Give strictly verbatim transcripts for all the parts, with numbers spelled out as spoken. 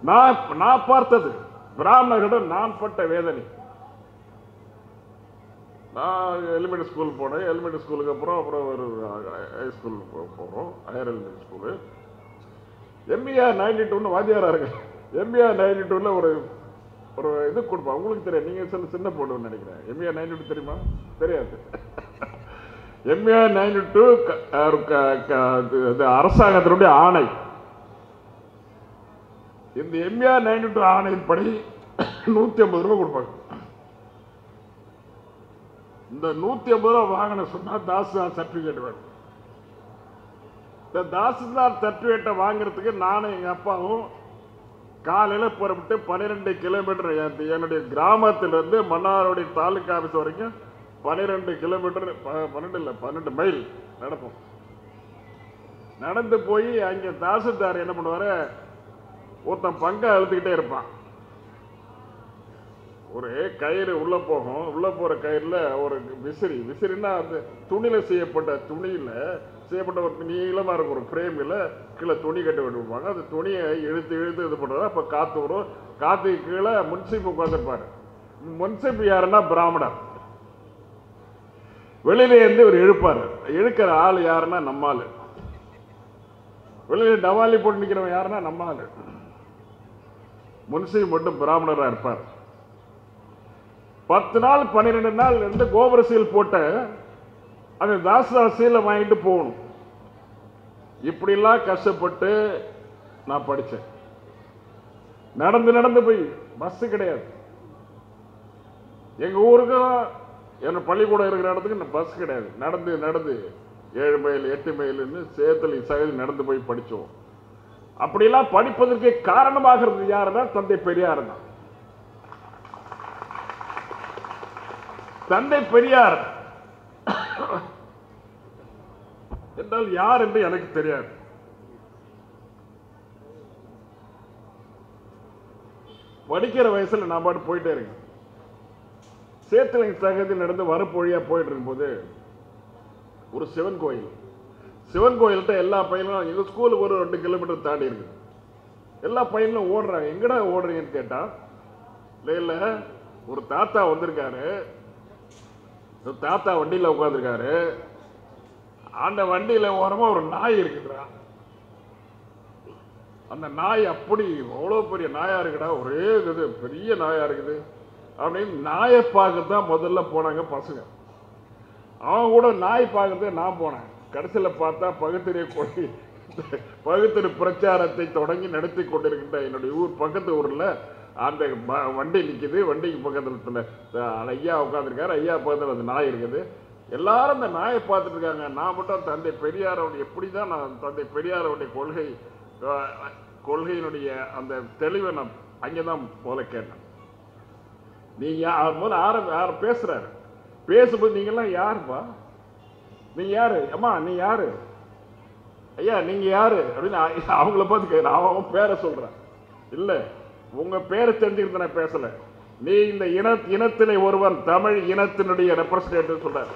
நான் நான் பார்த்தது பிராமணர்களிடம் நான் பட்ட வேதனை. நான் எலிமெண்ட்ரி ஸ்கூல் போனேன். எலிமெண்ட்ரி ஸ்கூலுக்கு அப்புறம் அப்புறம் ஒரு ஹை ஸ்கூல் போகிறோம், higher elementary school. MPR ninety டூன்னு வாத்தியாரா இருக்கு. எம்பிஆர் நைன்டி டூவில் ஒரு ஒரு இது கொடுப்பா. உங்களுக்கு தெரியும், நீங்கள் சின்ன சின்ன போடுன்னு நினைக்கிறேன். எம்பிஆர் நைன்டி டூ தெரியுமா? தெரியாது. எம்பிஆர் நைன்டி டூ அரசாங்கத்தினுடைய ஆணை. இந்த எம்பிஆர் நைன்டி டூ ஆணையின் படி நூத்தி ஐம்பது ரூபாய் கொடுப்பாங்க. இந்த நூத்தி ஐம்பது ரூபாய் வாங்கின சொன்னா தாசில்தார் சர்டிபிகேட் வேணும். இந்த தாசில்தார் சர்டிபிகேட்டை வாங்குறதுக்கு நானும் எங்க அப்பாவும் காலையில புறப்பட்டு பன்னிரெண்டு கிலோமீட்டர் என்னுடைய கிராமத்திலிருந்து மன்னாருடைய தாலுகா ஆபீஸ் வரைக்கும் பன்னிரெண்டு கிலோமீட்டர் பன்னெண்டு இல்ல பன்னெண்டு மைல் நடப்போம். நடந்து போய் அங்க தாசில்தார் என்ன பண்ணுவாரு, ஒருத்தன் பங்கை அழுத்துக்கிட்டே இருப்பான். ஒரு கயிறு உள்ள போகும். உள்ள போற கயிறுல ஒரு விசிறி, விசிறின்னா அந்த துணியில செய்யப்பட்ட துணியில செய்யப்பட்ட ஒரு நீளமா இருக்கும் ஒரு ஃப்ரேமில் கீழே துணி கட்டி விட்டுருப்பாங்க. அந்த துணியை இழுத்து இழுத்து இது பண்ணுறதா. அப்போ காற்று வரும். காற்றுக்கு கீழே முன்சிப் உட்காந்துருப்பாரு. முன்சிப் யாருன்னா பிராமணர். வெளியில இருந்து இவர் இழுப்பாரு. இழுக்கிற ஆள் யாருன்னா நம்ம ஆளு. வெளியில டவாலி போட்டு நிற்கிறவன் யாருன்னா நம்ம ஆளு. முன்சிப் மட்டும் பிராமணரா இருப்பார். பத்து நாள் பன்னிரெண்டு நாள் இருந்து கோபுர சீல் போட்ட அந்த தாசில்தார் சீலை வாங்கிட்டு போகணும். இப்படிலாம் கஷ்டப்பட்டு நான் படித்தேன். நடந்து நடந்து போய், பஸ் கிடையாது. எங்க ஊருக்கு என்ன பள்ளிக்கூடம் இருக்கிற இடத்துக்கு பஸ் கிடையாது. நடந்து நடந்து ஏழு மைல் எட்டு மைல்னு சேத்தலி சகதி நடந்து போய் படித்தோம். அப்படிலாம் படிப்பதற்கு காரணமாக இருந்தது யாருன்னா தந்தை பெரியார் தான். தந்தை பெரியார் என்றால் யார் என்று எனக்கு தெரியாது. படிக்கிற வயசுல நான் பாட்டு போயிட்டே இருக்கேன். சேத்தலை சகதியில் நடந்து வரப்பொழியா போயிட்டு இருக்கும்போது ஒரு சிவன் கோயில், சிவன் கோயில்கிட்ட எல்லா பையனும் எங்க ஸ்கூலுக்கு ஒரு ரெண்டு கிலோமீட்டர் தாண்டி இருக்கு. எல்லா பையனும் ஓடுறாங்க. எங்கடா ஓடுறீங்கன்னு கேட்டா, இல்ல இல்ல ஒரு தாத்தா வந்திருக்காரு, தாத்தா வண்டியில உட்காந்துருக்காரு, அந்த வண்டியில ஓரமா ஒரு நாய் இருக்குதுடா. அந்த நாய் அப்படி அவ்வளவு பெரிய நாயா இருக்குடா, ஒரே இது பெரிய நாயா இருக்குது அப்படின்னு நாயை பார்க்கத்தான் முதல்ல போனாங்க பசங்க. அவன் கூட நாய் பார்க்கறத நான் போனேன். கடைசியில் பார்த்தா பகுத்தறிவு கொள்கை பகுத்தறிவு பிரச்சாரத்தை தொடங்கி நடத்தி கொண்டிருக்கின்ற என்னுடைய ஊர் பக்கத்து ஊர்ல அந்த வண்டி நிற்குது. வண்டிக்கு பக்கத்துல ஐயா உட்காந்துருக்காரு. ஐயா பக்கத்தில் அந்த நாய் இருக்குது. எல்லாரும் அந்த நாயை பார்த்துட்டு இருக்காங்க. நான் மட்டும் தந்தை பெரியாரோடைய எப்படிதான் நான் தந்தை பெரியாரோடைய கொள்கை கொள்கையினுடைய அந்த தெளிவை நான் அங்கேதான் போல கேட்டேன். நீங்க முதல்ல ஆர பேசுறாரு. பேசும்போது நீங்கெல்லாம் யாருப்பா, நீங்க யாரு, அம்மா நீ யாரு, ஐயா நீங்க யாரு அப்படின்னு அவங்கள பார்த்து கேட்கிறேன். அவன் பேரை சொல்றேன். இல்ல உங்க பேரை தெரிஞ்சுக்கிட்டு நான் பேசல, நீ இந்த இன இனத்திலே ஒருவன், தமிழ் இனத்தினுடைய ரெப்ரசன்டேட்டிவ் சொல்றாரு.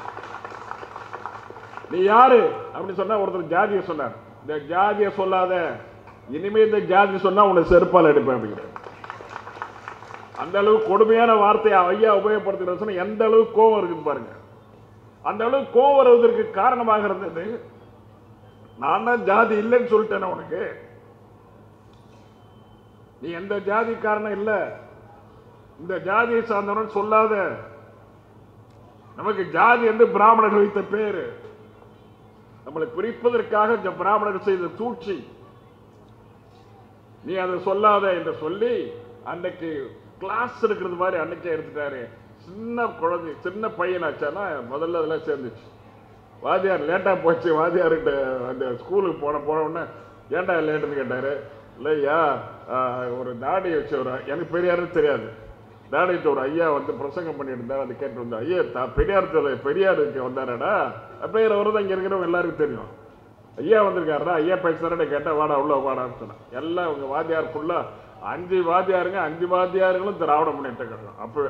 நீ யாரு அப்படின்னு சொன்னா ஒருத்தர் ஜாதியை சொன்னார். இந்த ஜாதியை சொல்லாத, இனிமே இந்த ஜாதி சொன்னா உன்னை செருப்பால் எடுப்பேன் அப்படிங்கிற அந்த அளவுக்கு கொடுமையான வார்த்தையை ஐயா உபயோகப்படுத்துகிற சொன்னா எந்த அளவுக்கு கோபம் இருக்குது பாருங்க. அந்த அளவுக்கு கோபம் வருவதற்கு காரணமாக இருந்தது நான் தான் ஜாதி இல்லைன்னு சொல்லிட்டேன். உனக்கு நீ எந்த ஜாதி காரணம் இல்லை, இந்த ஜாதியை சார்ந்தவன் சொல்லாத. நமக்கு ஜாதி என்று பிராமணர்கள் வைத்த பேரு, நம்மளை குறிப்பதற்காக இந்த பிராமணர்கள் செய்த சூழ்ச்சி, நீ அதை சொல்லாத என்று சொல்லி அன்னைக்கு கிளாஸ் இருக்கிறது மாதிரி அன்னைக்கே எடுத்துட்டாரு. சின்ன குழந்தை சின்ன பையனாச்சானா முதல்ல அதெல்லாம் சேர்ந்துச்சு. வாத்தியார் லேட்டா போச்சு. வாத்தியார்கிட்ட அந்த ஸ்கூலுக்கு போன போன உடனே ஏன்டா லேட்டுன்னு கேட்டாரு. இல்லையா ஒரு தாடி வச்சவர், எனக்கு பெரியாரும் தெரியாது, தாடி வச்ச ஒரு ஐயா வந்து பிரசங்கம் பண்ணிட்டு இருந்தார். அதை கேட்டு வந்தா, ஐயா பெரியார் பெரியாருக்கு வந்தாரடா, பெயர் வருது அங்கே இருக்கிறவங்க எல்லாருக்கும் தெரியும். ஐயா வந்திருக்காருடா, ஐயா பேசுறாரு கேட்டா வாடா உள்ள வாடான்னு சொன்னா. எல்லாம் உங்க வாத்தியார் ஃபுல்லா அஞ்சு வாத்தியாருங்க, அஞ்சு வாத்தியாருங்களும் திராவிட முன்னேற்ற கழகம். அப்பவே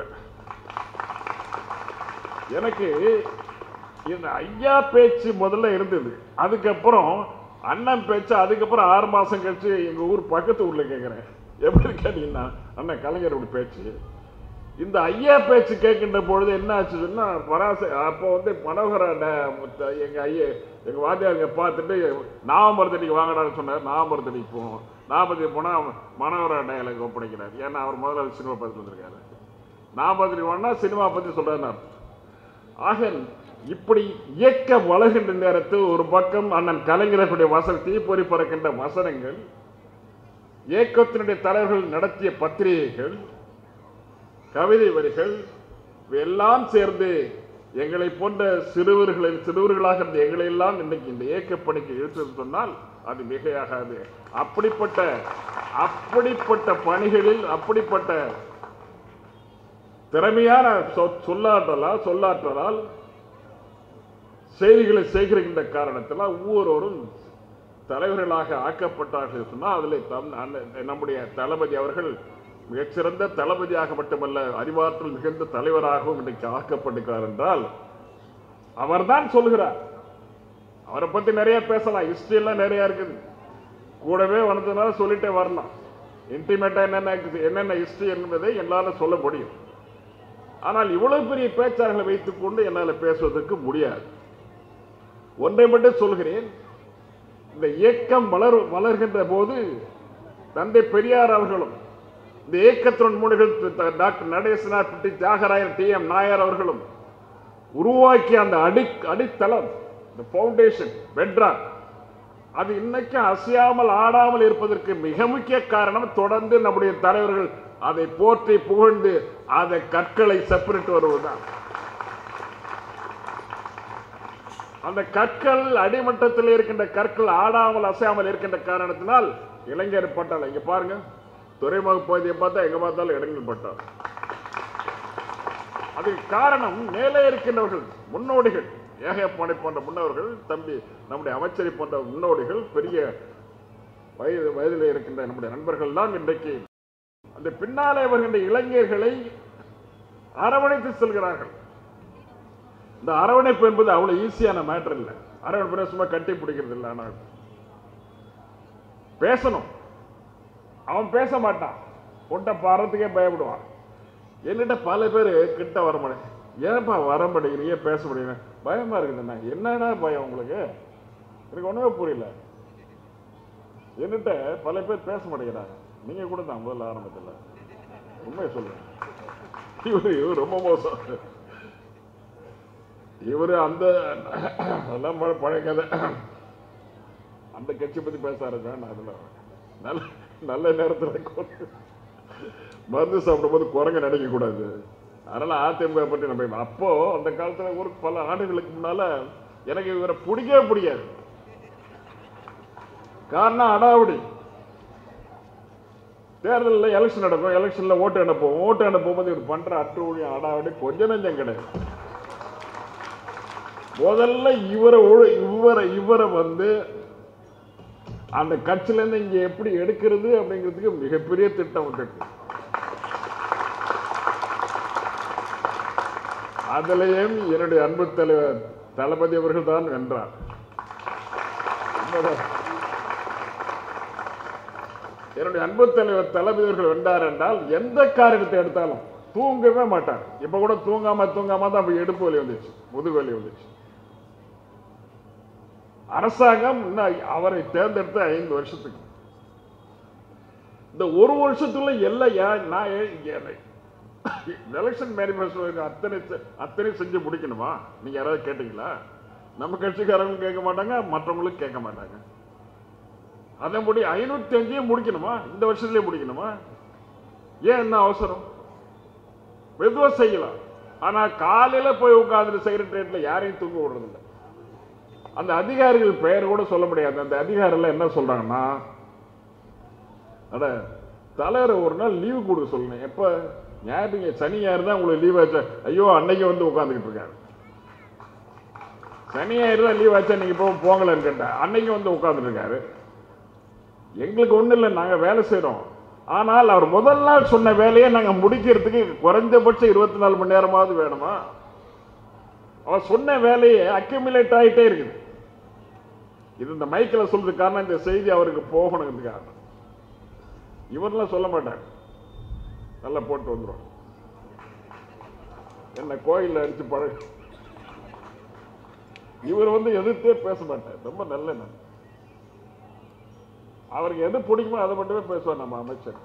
எனக்கு இந்த ஐயா பேச்சு முதல்ல இருந்தது. அதுக்கப்புறம் அண்ணன் பேச்சு. அதுக்கப்புறம் ஆறு மாசம் கழிச்சு எங்க ஊர் பக்கத்து ஊர்ல கேட்கிறேன், எப்படி கேட்டீங்கன்னா அண்ணன் கலைஞருடைய பேச்சு, இந்த ஐயா பேச்சு கேட்கின்ற பொழுது என்ன ஆச்சுன்னா பராசை அப்போ வந்து மனோகர எங்க ஐயா எங்க வாத்தியாருங்க பார்த்துட்டு நவம்பர் தடிக்கு வாங்கடான்னு சொன்னார். நவம்பர் தடிக்கு போவோம். நாற்பத்தி போனா மனோகர டயலாக் ஒப்படைக்கிறார். ஏன்னா அவர் முதல்ல சினிமா பார்த்துட்டு வந்திருக்காரு. நவம்பர் தடிக்கு போனா சினிமா பத்தி சொல்றாரு. ஆக இப்படி இயக்கம் வளர்கின்ற நேரத்தில் ஒரு பக்கம் அண்ணன் கலைஞர்களுடைய வசன தீப்பொறி பறக்கின்ற வசனங்கள், இயக்கத்தினுடைய தலைவர்கள் நடத்திய பத்திரிகைகள், கவிதை வரிகள் எல்லாம் சேர்ந்து எங்களை போன்ற சிறுவர்களில் சிறுவர்களாக இருந்த எங்களை எல்லாம் இன்றைக்கு இந்த இயக்க பணிக்கு இழுத்து சொன்னால் அது மிகையாகாது. அப்படிப்பட்ட அப்படிப்பட்ட பணிகளில் அப்படிப்பட்ட திறமையான சொல்லாற்றலால் சொல்லாற்றலால் செய்திகளை சேகரிக்கின்ற காரணத்தினால் ஒவ்வொருவரும் தலைவர்களாக ஆக்கப்பட்டார்கள் சொன்னால் அதில் நம்முடைய தளபதி அவர்கள் மிகச்சிறந்த தளபதியாக மட்டுமல்ல அறிவாற்றல் மிகுந்த தலைவராகவும் இன்றைக்கு ஆக்கப்பட்டிருக்கிறார் என்றால் அவர்தான் சொல்கிறார். அவரை பத்தி நிறைய பேசலாம், ஹிஸ்டரி எல்லாம் நிறைய இருக்குது. கூடவே வந்ததுனால சொல்லிட்டே வரலாம். இன்டிமேட்டா என்னென்ன என்னென்ன ஹிஸ்டரி என்பதை என்னால் சொல்ல முடியும். ஆனால் இவ்வளவு பெரிய பேச்சாளர்களை வைத்துக் கொண்டு என்னால் பேசுவதற்கு முடியாது. ஒன்றை மட்டும் சொல்கிறேன், இந்த இயக்கம் வளர் வளர்கின்ற போது தந்தை பெரியார் அவர்களும் இந்த இயக்கத்தின் மூலிகள் டாக்டர் நடேசனார் பிட்டி தியாகராயர் டி எம் நாயர் அவர்களும் உருவாக்கிய அந்த அடி அடித்தளம், இந்த பவுண்டேஷன் பெட்ராக், அது இன்னைக்கும் அசையாமல் ஆடாமல் இருப்பதற்கு மிக முக்கிய காரணம் தொடர்ந்து நம்முடைய தலைவர்கள் அதை போற்றி புகழ்ந்து அதை கற்களை செப்பரிட்டு வருவதுதான். அந்த கற்கள் அடிமட்டத்தில் இருக்கின்ற கற்கள் ஆடாமல் அசையாமல் இருக்கின்ற காரணத்தினால் இளைஞர் பட்டால் இங்க பாருங்க, துறைமுக பகுதியை பார்த்தா எங்க பார்த்தாலும் இடங்கள் பட்டால். அதுக்கு காரணம் மேலே இருக்கின்றவர்கள் முன்னோடிகள், ஏகப்பானை போன்ற முன்னவர்கள், தம்பி நம்முடைய அமைச்சரை போன்ற முன்னோடிகள், பெரிய வயது வயதில் இருக்கின்ற நம்முடைய நண்பர்கள் தான் இன்றைக்கு அந்த பின்னாலே வருகின்ற இளைஞர்களை அரவணைத்து செல்கிறார்கள். இந்த அரவணைப்பு என்பது அவ்வளவு ஈஸியான மேட்டர் இல்லை. அரவணைப்பு சும்மா கட்டி பிடிக்கிறது இல்லை. ஆனால் பேசணும். அவன் பேச மாட்டான், பொட்டை பாடுறதுக்கே பயப்படுவான். என்னிட்ட பல பேர் கிட்ட வர மாட்டேன், ஏன்ப்பா வர மாட்டேங்கிறீங்க, பேச முடியுங்க, பயமா இருக்குதுண்ணா. என்னன்னா பயம் உங்களுக்கு? எனக்கு ஒண்ணுமே புரியல. என்னிட்ட பல பேர் பேச மாட்டேங்கிறாங்க. நீங்க கூட தான் முதல்ல ஆரம்பத்தில் உண்மையை சொல்லுங்க. இவரு இவரு ரொம்ப மோசம். இவரு அந்த பழைய கதை அந்த கட்சி பத்தி பேச ஆரம்பிச்சேன். அதுல நல்ல நல்ல நேரத்தில் மருந்து சாப்பிடும் போது குரங்க நினைக்க கூடாது. அதனால அதிமுக பற்றி நம்ம அப்போ அந்த காலத்துல ஒரு பல ஆண்டுகளுக்கு முன்னால எனக்கு இவரை பிடிக்கவே பிடிக்காது. காரணம் அடாவடி. தேர்தலில் எலெக்ஷன் நடக்கும், எலெக்ஷன்ல ஓட்டு எண்ண போவோம். ஓட்டு எண்ண போகும்போது இவர் பண்ற அட்டுவழி அடாவடி கொஞ்சம் நெஞ்சம் கிடையாது. முதல்ல இவரை இவரை இவரை வந்து அந்த கட்சியில இருந்து இங்க எப்படி எடுக்கிறது அப்படிங்கிறதுக்கு மிகப்பெரிய திட்டம் வந்துட்டு, அதிலேயும் என்னுடைய அன்பு தலைவர் தளபதி அவர்கள் தான் வென்றார். என்னுடைய அன்பு தலைவர் தளபதி அவர்கள் வென்றார் என்றால் எந்த காரியத்தை எடுத்தாலும் தூங்கவே மாட்டார். இப்ப கூட தூங்காம தூங்காம தான் எடுப்பு வலி வந்துச்சு, முதுகு வலி வந்துச்சு. அரசாங்கம் அவரை தேர்ந்தெடுத்த ஐந்து வருஷத்துக்கு இந்த ஒரு வருஷத்துல எல்லாம் நான் எலெக்ஷன் மேனிஃபெஸ்டோ அத்தனை அத்தனை செஞ்சு முடிக்கணுமா? நீங்க யாராவது கேட்டீங்களா? நம்ம கட்சிக்காரங்களும் கேட்க மாட்டாங்க, மற்றவங்களும் கேட்க மாட்டாங்க. அதன்படி ஐநூத்தி அஞ்சையும் முடிக்கணுமா? இந்த வருஷத்துலயே முடிக்கணுமா? ஏன் என்ன அவசரம்? மெதுவா செய்யலாம். ஆனா காலையில போய் உட்கார்ந்து செக்ரட்டரியேட்ல யாரையும் தூங்க விடுறதில்லை. அந்த அதிகாரிகள் பெயர் கூட சொல்ல முடியாது. அந்த அதிகாரிகள் என்ன சொல்றாங்கன்னா, அட தலைவர் ஒரு நாள் லீவு கொடுக்க சொல்லணும். எப்ப? ஞாயிற்றுங்க சனி ஞாயிறு தான் உங்களுக்கு லீவ் ஆச்சா? ஐயோ அன்னைக்கு வந்து உட்காந்துக்கிட்டு இருக்காரு. சனி ஞாயிறு தான் லீவ் ஆச்சா, நீங்க இப்போ போங்கலன்னு கேட்டா அன்னைக்கு வந்து உட்காந்துட்டு இருக்காரு. எங்களுக்கு ஒண்ணு இல்லை, நாங்க வேலை செய்யறோம். ஆனால் அவர் முதல் நாள் சொன்ன வேலையை நாங்க முடிக்கிறதுக்கு குறைஞ்சபட்சம் இருபத்தி நாலு மணி நேரமாவது வேணுமா? அவர் சொன்ன வேலையை அக்யூமுலேட் ஆகிட்டே இருக்குது. இது இந்த மைக்கில் சொல்றது காரணம், இந்த செய்தி அவருக்கு போகணுங்கிறது காரணம். இவரெல்லாம் சொல்ல மாட்டார், நல்லா போட்டு வந்துடும். என்ன கோயிலில் அடிச்சு பழக. இவர் வந்து எதிர்த்தே பேச மாட்டார், ரொம்ப நல்ல நான். அவருக்கு எது பிடிக்குமோ அதை மட்டுமே பேசுவார் நம்ம அமைச்சர்.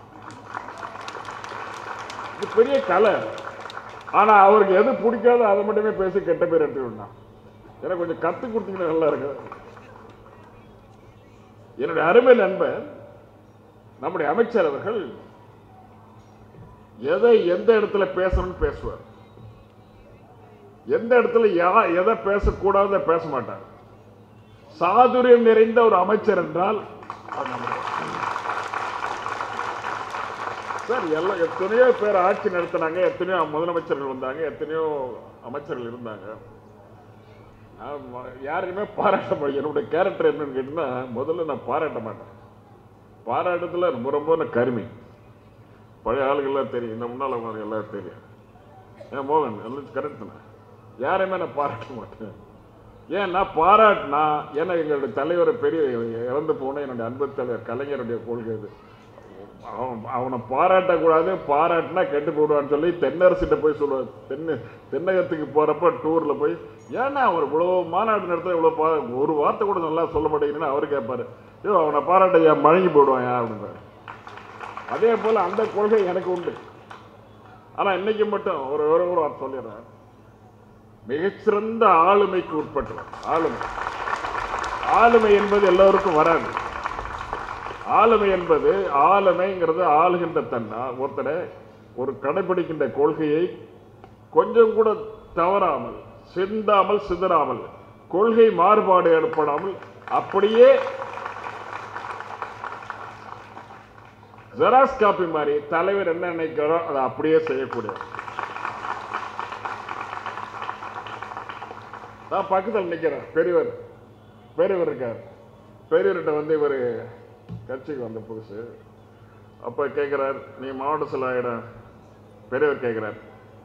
இது பெரிய கலை. ஆனா அவருக்கு எது பிடிக்காதோ அதை மட்டுமே பேசி கெட்ட பேர் எடுத்துக்கிட்டான். எனக்கு கொஞ்சம் கத்து கொடுத்தீங்கன்னா நல்லா இருக்கு. என்னுடைய அருமை நண்பர் நம்முடைய அமைச்சர் அவர்கள் எதை எந்த இடத்துல பேசணும்னு பேசுவார், எந்த இடத்துல எதை பேசக்கூடாத பேச மாட்டார். சாதுரியம் நிறைந்த ஒரு அமைச்சர் என்றால் சார், எல்லாம் எத்தனையோ பேர் ஆட்சி நடத்தினாங்க, எத்தனையோ முதலமைச்சர்கள் வந்தாங்க, எத்தனையோ அமைச்சர்கள் இருந்தாங்க. யாருக்குமே பாராட்ட மாட்டேன். என்னுடைய கேரக்டர் என்னன்னு கேட்டீங்கன்னா, முதல்ல நான் பாராட்ட மாட்டேன். பாராட்டத்தில் ரொம்ப ரொம்ப நான் கருமி. பழைய ஆளுகள்லாம் தெரியும், இந்த முன்னாள் அவங்க எல்லாம் தெரியும். ஏன் மோகன் எல்லாம் கரெக்ட் தானே. யாரையுமே நான் பாராட்ட மாட்டேன். ஏன்னா பாராட்டினா, ஏன்னா எங்களுடைய தலைவர் பெரிய இறந்து போன என்னுடைய அன்பு தலைவர் கலைஞருடைய கொள்கை இது. அவனை பாராட்டக்கூடாது, பாராட்டினா கெட்டு போடுவான்னு சொல்லி தென்னரசிட்ட போய் சொல்லுவார். தென்ன தென்னகத்துக்கு போறப்ப டூர்ல போய், ஏன்னா அவர் இவ்வளவு மாநாடு நடத்த இவ்வளவு ஒரு வார்த்தை கூட நல்லா சொல்ல மாட்டேங்கிறேன்னு அவரு கேட்பாரு. ஐயோ அவனை பாராட்ட ஏன் மழங்கி போடுவான் அப்படின்றாரு. அதே போல அந்த கொள்கை எனக்கு உண்டு. ஆனா இன்னைக்கு மட்டும் ஒரு ஒரு வார்த்தை சொல்லிடுறேன், மிகச்சிறந்த ஆளுமைக்கு உட்பட்டவர். ஆளுமை ஆளுமை என்பது எல்லோருக்கும் வராது. ஆளுமை என்பது ஆளுமைங்கிறது ஆளுகின்ற தன்னா ஒருத்தரை ஒரு கடைபிடிக்கின்ற கொள்கையை கொஞ்சம் கூட தவறாமல், சிந்தாமல், சிதறாமல், கொள்கை மாறுபாடு ஏற்படாமல் அப்படியே ஜெராக்ஸ் காப்பி மாதிரி தலைவர் என்ன நினைக்கிறோ அதை அப்படியே செய்யக்கூடிய. நான் பக்கத்தில் நிற்கிறேன், பெரியவர் பெரியவர் இருக்கார். பெரியவர்கிட்ட வந்து இவர் கட்சிக்கு வந்த புதுசு. அப்போ கேட்குறார், நீ மாவட்ட செயலாளர். பெரியவர் கேட்குறார்,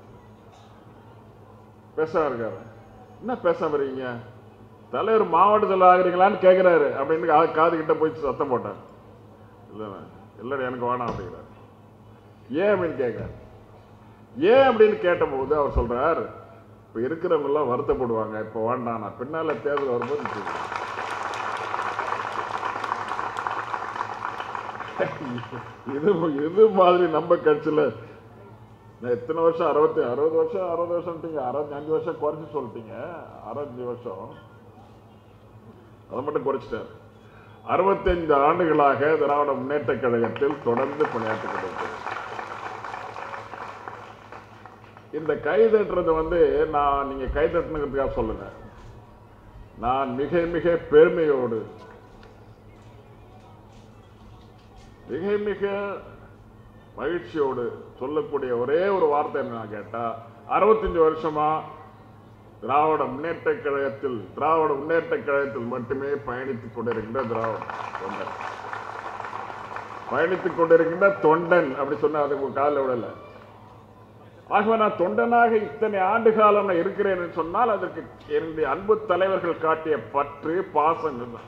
பேசாம இருக்காரு. என்ன பேசாம இருக்கீங்க, தலைவர் மாவட்ட செயலாளர் ஆகிறீங்களான்னு கேட்குறாரு அப்படின்னு காது கிட்ட போய் சத்தம் போட்டார். இல்லை இல்லை எனக்கு வேணாம் அப்படிங்கிறார். ஏன் அப்படின்னு கேட்குறார். ஏன் அப்படின்னு கேட்டபோது அவர் சொல்றார், இப்போ இருக்கிறவங்க எல்லாம் வருத்தப்படுவாங்க, இப்போ வேண்டாம், நான் பின்னால தேர்தல் வரும்போது இது இது மாதிரி நம்ம கட்சியில் எத்தனை வருஷம், அறுபத்தி அறுபது வருஷம் அறுபது வருஷம் அறுபத்தி அஞ்சு வருஷம் குறைச்சி சொல்லிட்டீங்க. அறுபத்தஞ்சு வருஷம் அதை மட்டும் குறைச்சிட்டார். அறுபத்தைந்து ஆண்டுகளாக திராவிட முன்னேற்ற கழகத்தில் தொடர்ந்து பணியாற்றி கொண்டிருக்கிறார். இந்த கைதட்டுறது வந்து நான் நீங்க கைதட்டுனுங்கிறதுக்காக சொல்லுங்க. நான் மிக மிக பெருமையோடு மிக மிக மகிழ்ச்சியோடு சொல்லக்கூடிய ஒரே ஒரு வார்த்தை என்ன கேட்டா, அறுபத்தஞ்சு வருஷமா திராவிட முன்னேற்ற கழகத்தில் திராவிட முன்னேற்ற கழகத்தில் மட்டுமே பயணித்துக் கொண்டிருக்கின்ற திராவிட தொண்டன் பயணித்துக் கொண்டிருக்கின்ற தொண்டன் அப்படி சொன்னா அது உங்க காலில் விடல. ஆகவே நான் தொண்டனாக இத்தனை ஆண்டு காலம் நான் இருக்கிறேன் என்று சொன்னால் அதற்கு என்னுடைய அன்பு தலைவர்கள் காட்டிய பற்று பாசம் தான்.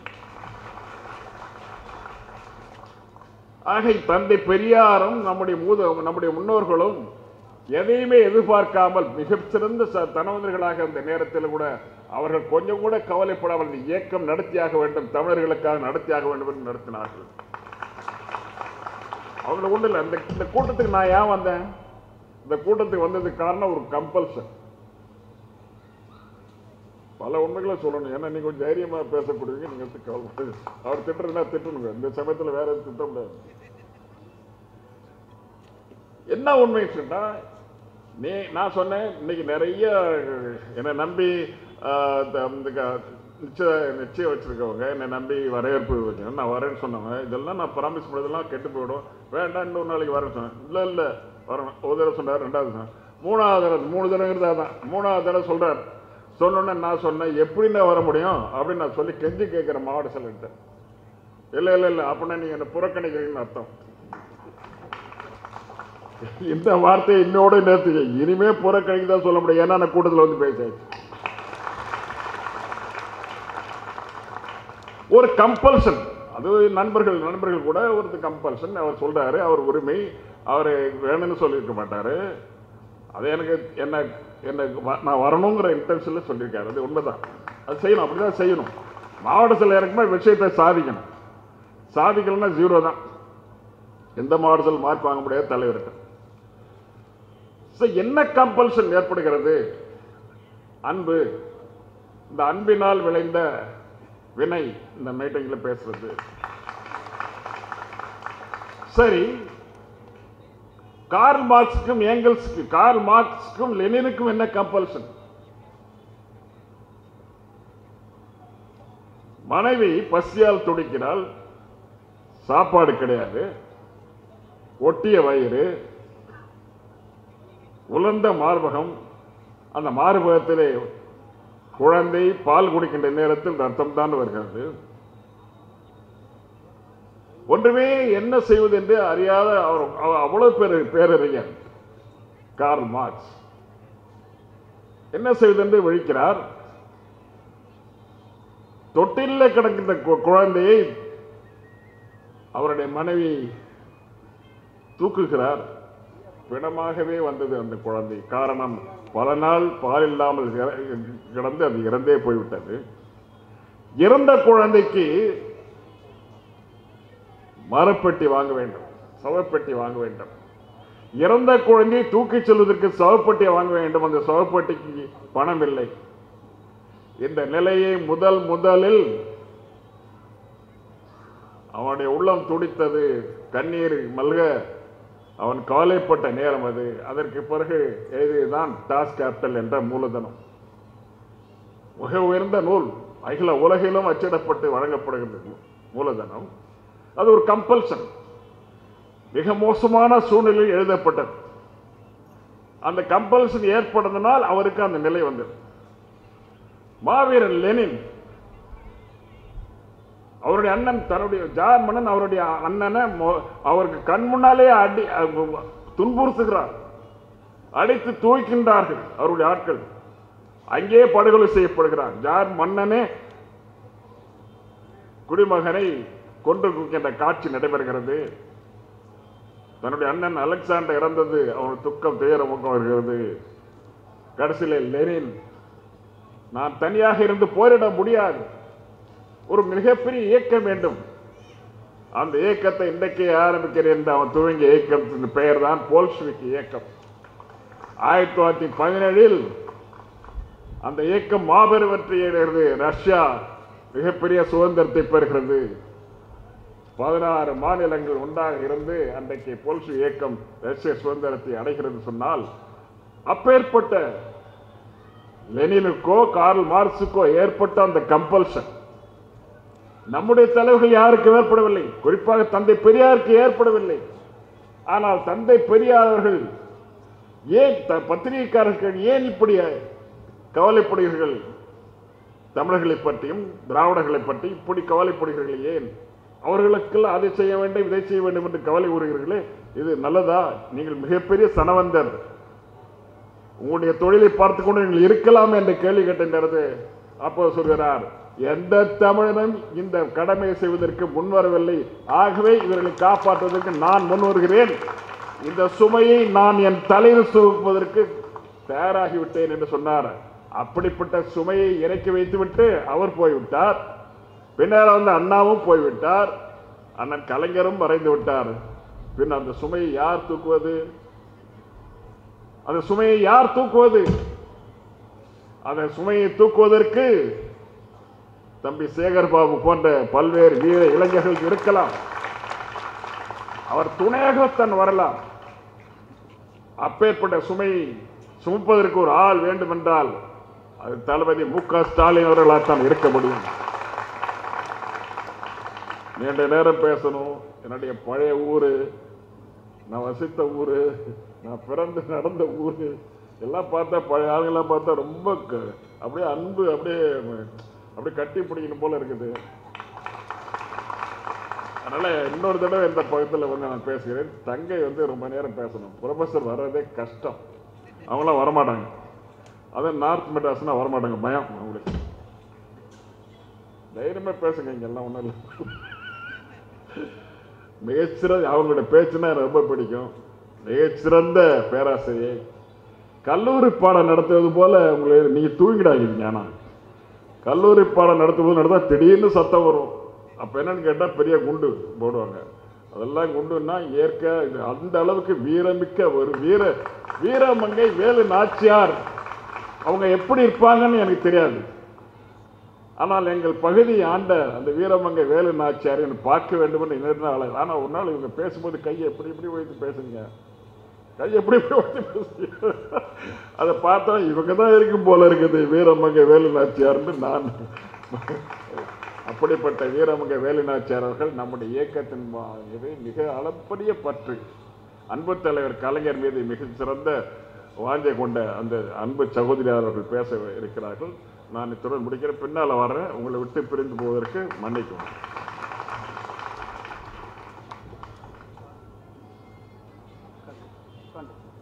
ஆக தந்தை பெரியாரும் நம்முடைய மூத நம்முடைய முன்னோர்களும் எதையுமே எதிர்பார்க்காமல் மிகச்சிறந்த தனவந்தர்களாக அந்த நேரத்தில் கூட அவர்கள் கொஞ்சம் கூட கவலைப்படாமல் இந்த இயக்கம் நடத்தியாக வேண்டும், தமிழர்களுக்காக நடத்தியாக வேண்டும் என்று நடத்தினார்கள். அவங்களை ஒன்றும் இல்லை. அந்த இந்த கூட்டத்துக்கு நான் ஏன் வந்தேன், இந்த கூட்டத்துக்கு வந்ததுக்கு காரணம் ஒரு கம்பல்சன். பல உண்மைகளை சொல்லணும். ஏன்னா நீங்க கொஞ்சம் தைரியமா பேசக்கூடியவங்க, நீங்க கவலை. அவர் திட்டுறதுனா திட்டணுங்க, இந்த சமயத்தில் வேற எதுவும் திட்ட முடியாது. என்ன உண்மை சொன்னா, நீ நான் சொன்னேன் இன்னைக்கு நிறைய என்னை நம்பி நிச்சயம் நிச்சயம் வச்சிருக்கவங்க என்னை நம்பி வரவேற்பு வச்சுக்கணும், நான் வரேன்னு சொன்னவங்க இதெல்லாம் நான் ப்ராமிஸ் பண்ணதெல்லாம் கெட்டு போயிடும், வேண்டாம் இன்னொரு நாளைக்கு வரேன்னு சொன்னேன். இல்லை இல்லை வரணும். ஒரு தடவை சொன்னார், ரெண்டாவது சொன்னார், மூணாவது தடவை மூணு தடவைங்கிறது அதான் மூணாவது தடவை சொல்றார். சொன்னோன்னே நான் சொன்னேன் எப்படி நான் வர முடியும் அப்படின்னு நான் சொல்லி கெஞ்சி கேட்குறேன் மாவட்ட செயலர்கிட்ட. இல்லை இல்லை இல்லை அப்படின்னா நீங்க என்ன புறக்கணிக்கிறீங்கன்னு அர்த்தம். இந்த வார்த்தையை இன்னோட நேர்த்துக்க, இனிமே புறக்கணிக்கு தான் சொல்ல முடியும். ஏன்னா நான் கூட்டத்தில் வந்து பேசாச்சு. ஒரு கம்பல்சன், அது நண்பர்கள் நண்பர்கள் கூட ஒரு கம்பல்ஷன். அவர் சொல்றாரு, அவர் உரிமை, அவர் வேணும்னு சொல்லியிருக்க மாட்டாரு. அது எனக்கு என்ன என்ன நான் வரணுங்கிற இன்டென்ஷன்ல சொல்லியிருக்காரு. அது உண்மைதான், அது செய்யணும், அப்படிதான் செய்யணும். மாவட்ட செயலருக்குமே விஷயத்தை சாதிக்கணும். சாதிக்கலன்னா ஜீரோ தான். எந்த மாவட்டத்தில் மார்க் வாங்க முடியாது தலைவர்கிட்ட. என்ன கம்பல்ஷன் ஏற்படுகிறது? அன்பு. இந்த அன்பினால் விளைந்த வினை இந்த மீட்டிங்கில் பேசுறது. சரி, கார்ல் மார்க்ஸுக்கும் ஏங்கல்ஸுக்கு கார்ல் மார்க்ஸுக்கும் லெனினுக்கும் என்ன கம்பல்ஷன்? மனைவி பசியால் துடிக்கிறாள், சாப்பாடு கிடையாது, ஒட்டிய வயிறு, உலர்ந்த மார்பகம், அந்த மார்பகத்திலே குழந்தை பால் குடிக்கின்ற நேரத்தில் ரத்தம் தான் வருகிறது. ஒன்றுமே என்ன செய்வது என்று அறியாத அவர் அவ்வளவு பேர் பேரறிஞர் கார்ல் மார்க்ஸ் என்ன செய்வது என்று விழிக்கிறார். தொட்டிலே கிடக்கின்ற குழந்தையை அவருடைய மனைவி தூக்குகிறார். பிணமாகவே வந்தது அந்த குழந்தை. காரணம், பல நாள் பால் இல்லாமல் கிடந்து அது இறந்தே போய்விட்டது. இறந்த குழந்தைக்கு மரப்பெட்டி வாங்க வேண்டும், சவப்பெட்டி வாங்க வேண்டும். இறந்த குழந்தையை தூக்கிச் செல்வதற்கு சவப்பெட்டியை வாங்க வேண்டும். அந்த சவப்பெட்டிக்கு பணம் இல்லை. இந்த நிலையை முதல் முதலில் அவனுடைய உள்ளம் துடித்தது, கண்ணீர் மல்க அவன் கவலைப்பட்ட நேரம் அது. அதற்கு பிறகு எழுதியதுதான் டாஸ் கேபிட்டல் என்ற மூலதனம். மிக உயர்ந்த நூல், அகில உலகிலும் அச்சிடப்பட்டு வழங்கப்படுகின்ற மூலதனம். அது ஒரு கம்பல்ஷன். மிக மோசமான சூழ்நிலையில் எழுதப்பட்டது. அந்த கம்பல்ஷன் ஏற்படுவதனால் அவருக்கு அந்த நிலை வந்தது. மாவீரன் லெனின் அவருடைய அண்ணன், தன்னுடைய ஜெர்மனன் அவருடைய அண்ணனை அவருக்கு கண் முன்னாலே அடி துன்புறுத்துகிறார், அடித்து தூக்கின்றார்கள் அவருடைய ஆட்கள். அங்கே படுகொலை செய்யப்படுகிறார். ஜார் மன்னனே குடிமகனை கொன்று குக்கின்ற காட்சி நடைபெறுகிறது. தன்னுடைய அண்ணன் அலெக்சாண்டர் இறந்தது அவருடைய துக்கம் துயரம் வருகிறது. கடைசியில் லெனின், நான் தனியாக இருந்து போரிட முடியாது, ஒரு மிகப்பெரிய இயக்கம் வேண்டும், அந்த இயக்கத்தை இன்றைக்கே ஆரம்பிக்கிறேன் என்று அவன் துவங்கிய இயக்கத்தின் பெயர் தான் போல்ஷிவிக் இயக்கம். ஆயிரத்தி தொள்ளாயிரத்தி பதினேழில் அந்த இயக்கம் மாபெரும் வெற்றியடைகிறது. ரஷ்யா மிகப்பெரிய சுதந்திரத்தை பெறுகிறது. பதினாறு மாநிலங்கள் ஒன்றாக இருந்து அன்றைக்கு போல்ஷி இயக்கம் ரஷ்ய சுதந்திரத்தை அடைகிறது சொன்னால், அப்பேற்பட்ட லெனினுக்கோ கார்ல் மார்க்ஸுக்கோ ஏற்பட்ட அந்த கம்பல்ஷன் நம்முடைய தலைவர்கள் யாருக்கு ஏற்படவில்லை. குறிப்பாக தந்தை பெரியாருக்கு ஏற்படவில்லை. ஆனால் தந்தை பெரியார் அவர்கள் ஏன், பத்திரிகைக்காரர்கள் ஏன் இப்படி கவலைப்படுகிறீர்கள், தமிழர்களை பற்றியும் திராவிடர்களை பற்றி இப்படி கவலைப்படுகிறீர்கள் ஏன், அவர்களுக்கெல்லாம் அதை செய்ய வேண்டும் இதை செய்ய வேண்டும் என்று கவலை கூறுகிறீர்களே, இது நல்லதா? நீங்கள் மிகப்பெரிய சனவந்தர், உங்களுடைய தொழிலை பார்த்துக் கொண்டு நீங்கள் இருக்கலாம் என்று கேள்வி கேட்டிருந்தது. அப்போ சொல்கிறார், எந்த தமிழனும் இந்த கடமையை செய்வதற்கு முன்வரவில்லை, ஆகவே இவர்களை காப்பாற்றுவதற்கு நான் முன் வருகிறேன், இந்த சுமையை நான் என் தலையில் சுமப்பதற்கு தயாராகிவிட்டேன் என்று சொன்னார். அப்படிப்பட்ட சுமையை இறக்கி வைத்துவிட்டு அவர் போய்விட்டார். பின்னர் வந்து அண்ணாவும் போய்விட்டார், அண்ணன் கலைஞரும் மறைந்து விட்டார். பின் அந்த சுமையை யார் தூக்குவது? அந்த சுமையை யார் தூக்குவது? அந்த சுமையை தூக்குவதற்கு தம்பி சேகர் பாபு போன்ற பல்வேறு வீர இளைஞர்கள் இருக்கலாம், அவர் துணையாகத்தான் வரலாம். அப்பேற்பட்ட சுமையை சுமப்பதற்கு ஒரு ஆள் வேண்டும் என்றால் அது தளபதி மு க ஸ்டாலின் அவர்களால்தான் இருக்க முடியும். நீண்ட நேரம் பேசணும். என்னுடைய பழைய ஊரு, நான் வசித்த ஊரு, நான் பிறந்து நடந்த ஊரு எல்லாம் பார்த்தா, பழைய ஆளுங்கெல்லாம் பார்த்தா ரொம்ப அப்படியே அன்பு அப்படியே அப்படியே கட்டி பிடிக்கணும் போல இருக்குது. அதனால இன்னொரு தடவை இந்த பக்கத்தில் வந்து நான் பேசுகிறேன். தங்கை வந்து ரொம்ப நேரம் பேசணும். ப்ரொஃபஸர் வர்றதே கஷ்டம், அவங்களாம் வரமாட்டாங்க. அதான் நார்த் மெட்ராஸ்னா வரமாட்டாங்க, பயம் அவங்களுக்கு. தைரியமா பேசுங்க, இங்கெல்லாம் ஒன்றும் இல்லை. மிகச்சிறந்த அவங்களுடைய பேச்சுன்னா எனக்கு ரொம்ப பிடிக்கும். மிகச்சிறந்த பேராசிரியை. கல்லூரி பாடம் நடத்துவது போல உங்களை நீங்க தூங்கிடாதீங்க. ஆனால் கல்லூரி பாடம் நடத்தும்போது நடத்தா திடீர்னு சத்தம் வரும். அப்போ என்னன்னு கேட்டால் பெரிய குண்டு போடுவாங்க. அதெல்லாம் குண்டுன்னா ஏற்க அந்த அளவுக்கு வீரமிக்க ஒரு வீர வீரமங்கை வேலு நாச்சியார் அவங்க எப்படி இருப்பாங்கன்னு எனக்கு தெரியாது. ஆனால் எங்கள் பகுதி ஆண்ட அந்த வீரமங்கை வேலு நாச்சியார் எனக்கு பார்க்க வேண்டும் என்று நினைத்தாள். ஆனால் ஒரு நாள் இவங்க பேசும்போது கையை எப்படி இப்படி வைத்து பேசுங்க, கை எப்படி இப்படி வைத்து பேசுங்க. அதை பார்த்தா இவங்க தான் இருக்கும் போல இருக்குது வீரமங்கை வேலு நாச்சியார்னு நான். அப்படிப்பட்ட வீரமங்கை வேலு நாச்சியார் அவர்கள் நம்முடைய இயக்கத்தின் இது மிக அளப்பரிய பற்று. அன்பு தலைவர் கலைஞர் மீது மிக சிறந்த வாஞ்சை கொண்ட அந்த அன்பு சகோதரியார் அவர்கள் பேச இருக்கிறார்கள். நான் இத்துடன் முடிக்கிறேன். பின்னால் வர்றேன். உங்களை விட்டு பிரிந்து போவதற்கு மன்னிக்கும்.